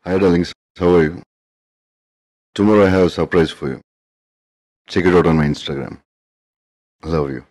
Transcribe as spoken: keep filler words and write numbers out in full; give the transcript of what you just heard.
Hi darlings, how are you? Tomorrow I have a surprise for you. Check it out on my Instagram. Love you.